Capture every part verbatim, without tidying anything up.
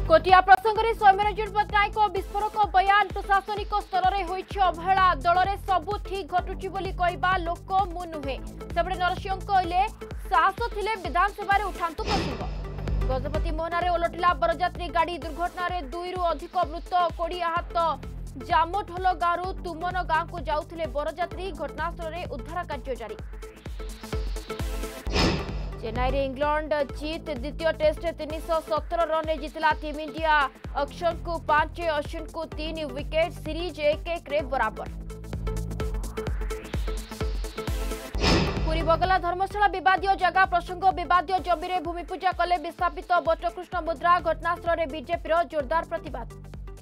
कोटिया प्रसंग में सौम्यरंजन पट्टनायक विस्फोरक बयान प्रशासनिक स्तर में होइछि अवहेला दल में सबू ठीक घटुची बोली कहवा लोक मु नुहे सेपटे नरसिंह कहले साहस थिले विधानसभा उठांतु प्रसंग गजपति मोहनारे ओलटिला बरजात्री गाड़ी दुर्घटना रे दुई रु अधिक मृत कोड़ी आहत जामोढोल गाँव तुमन गाँव को जाउथिले बरजात्री घटनास्थल में उद्धार कार्य जारी चेन्नई रे इंग्लैंड जीत द्वितीय टेस्ट तीन सौ सतर रन जीतला टीम इंडिया अक्षर को पांच अश्विन को तीन विकेट सीरीज एक एक रे बराबर पुरी बगला धर्मशाला विवादीय जगह प्रसंग विवादीय जमी रे भूमि पूजा कले विस्थापित बटकृष्ण मुद्रा घटनास्थल में बीजेपी जोरदार प्रतिवाद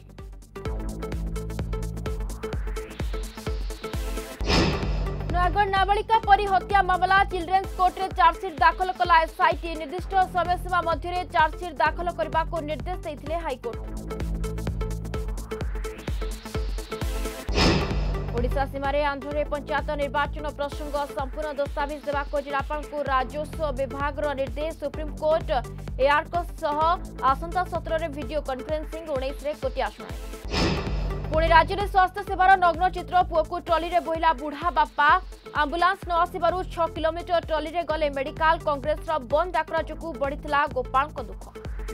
नयागढ़ नाबालिका परी हत्या मामला चिल्ड्रेन्स कोर्ट रे चार्जसीट दाखल कला एसआईटी निर्दिष्ट समय सीमा मध्य चार्जसीट दाखल करने को निर्देश देते हाईकोर्ट ओडिशा सीमार आंध्र में पंचायत निर्वाचन प्रसंग संपूर्ण दस्तावेज देवाक जिलापाल को राजस्व विभाग निर्देश सुप्रीमकोर्ट एआरकस आसंता सत्र में वीडियो कॉन्फ्रेंसिंग उन्नीस कोटिया शुणाई पुणी राज्य में स्वास्थ्य सेवार नग्न चित्र पुओ को ट्रली रे बोहिला बुढ़ा बापा आंबुलांस न आसबार छह किलोमीटर ट्रली रे गले मेडिकल कांग्रेस बंद डाकरा जो बढ़ीला गोपाल दुख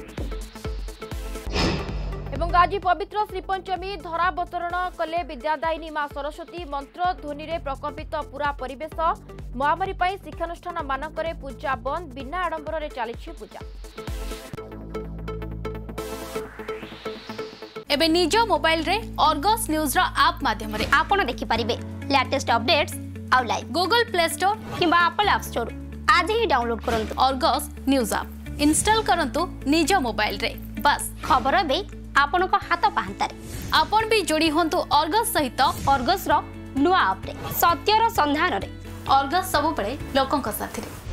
एवं आज पवित्र श्रीपंचमी धरावतरण कले विद्यादायिनी मां सरस्वती मंत्र ध्वनि रे प्रकंपित पूरा परिवेश महामारी शिक्षानुष्ठान मानकरे पूजा बंद बिना आडंबर रे चली पूजा एबे निज मोबाइल रे अर्गस न्यूज रा ऐप माध्यम रे आपण देखि परिबे लेटेस्ट अपडेट्स आउ लाइव गूगल प्ले स्टोर किबा एप्पल ऐप स्टोर आज ही डाउनलोड करंतु अर्गस न्यूज ऐप इंस्टॉल करंतु निज मोबाइल रे बस खबर बे आपण को हाथ पाहंतारे आपण भी जोड़ी होंतु अर्गस सहित अर्गस रो नुआ ऐप रे सत्यरा संधान रे अर्गस सब पड़े लोकन का साथी रे।